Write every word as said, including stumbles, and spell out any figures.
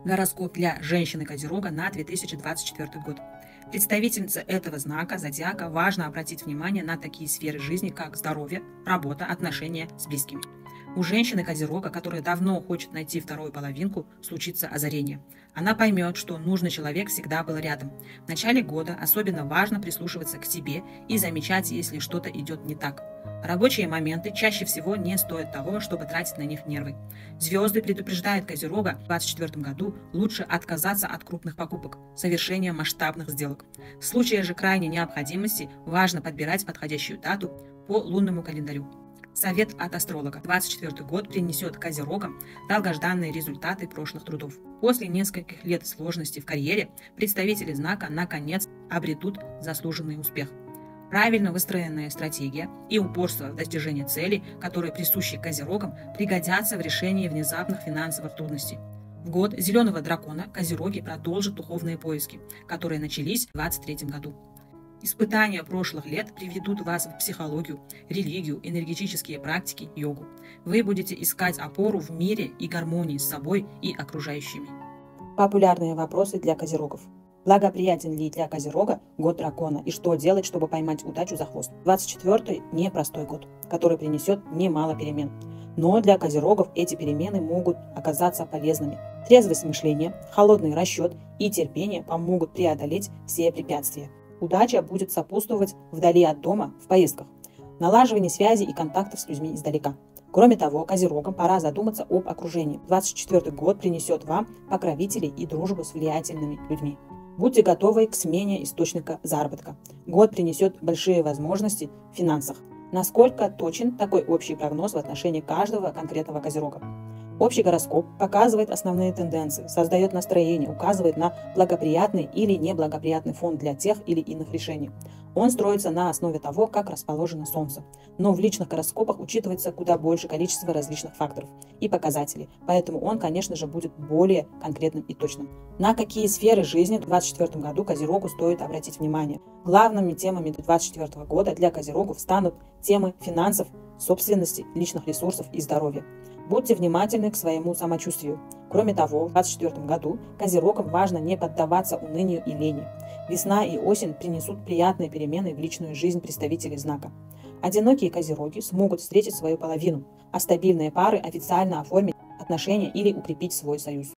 Гороскоп для женщины-козерога на две тысячи двадцать четвёртый год. Представительнице этого знака зодиака важно обратить внимание на такие сферы жизни, как здоровье, работа, отношения с близкими. У женщины-козерога, которая давно хочет найти вторую половинку, случится озарение. Она поймет, что нужный человек всегда был рядом. В начале года особенно важно прислушиваться к себе и замечать, если что-то идет не так. Рабочие моменты чаще всего не стоят того, чтобы тратить на них нервы. Звезды предупреждают козерога, в две тысячи двадцать четвёртом году лучше отказаться от крупных покупок, совершения масштабных сделок. В случае же крайней необходимости важно подбирать подходящую дату по лунному календарю. Совет от астролога. двадцать четвёртый год принесет козерогам долгожданные результаты прошлых трудов. После нескольких лет сложностей в карьере представители знака наконец обретут заслуженный успех. Правильно выстроенная стратегия и упорство в достижении целей, которые присущи козерогам, пригодятся в решении внезапных финансовых трудностей. В год зеленого дракона козероги продолжат духовные поиски, которые начались в две тысячи двадцать третьем году. Испытания прошлых лет приведут вас в психологию, религию, энергетические практики, йогу. Вы будете искать опору в мире и гармонии с собой и окружающими. Популярные вопросы для козерогов. Благоприятен ли для козерога год дракона и что делать, чтобы поймать удачу за хвост? двадцать четвёртый непростой год, который принесет немало перемен. Но для козерогов эти перемены могут оказаться полезными. Трезвость мышления, холодный расчет и терпение помогут преодолеть все препятствия. Удача будет сопутствовать вдали от дома, в поездках, налаживании связи и контактов с людьми издалека. Кроме того, козерогам пора задуматься об окружении. двадцать четвёртый год принесет вам покровителей и дружбу с влиятельными людьми. Будьте готовы к смене источника заработка. Год принесет большие возможности в финансах. Насколько точен такой общий прогноз в отношении каждого конкретного козерога? Общий гороскоп показывает основные тенденции, создает настроение, указывает на благоприятный или неблагоприятный фон для тех или иных решений. Он строится на основе того, как расположено Солнце. Но в личных гороскопах учитывается куда больше количество различных факторов и показателей, поэтому он, конечно же, будет более конкретным и точным. На какие сферы жизни в две тысячи двадцать четвёртом году козерогу стоит обратить внимание? Главными темами две тысячи двадцать четвёртого года для козерогов станут темы финансов, собственности, личных ресурсов и здоровья. Будьте внимательны к своему самочувствию. Кроме того, в две тысячи двадцать четвёртом году козерогам важно не поддаваться унынию и лени. Весна и осень принесут приятные перемены в личную жизнь представителей знака. Одинокие козероги смогут встретить свою половину, а стабильные пары официально оформить отношения или укрепить свой союз.